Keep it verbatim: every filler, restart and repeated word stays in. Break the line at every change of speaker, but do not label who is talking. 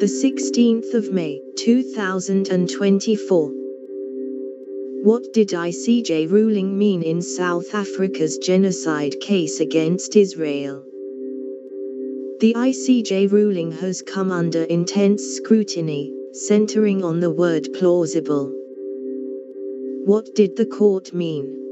the sixteenth of May, two thousand twenty-four. What did I C J ruling mean in South Africa's genocide case against Israel? The I C J ruling has come under intense scrutiny, centering on the word plausible. What did the court mean?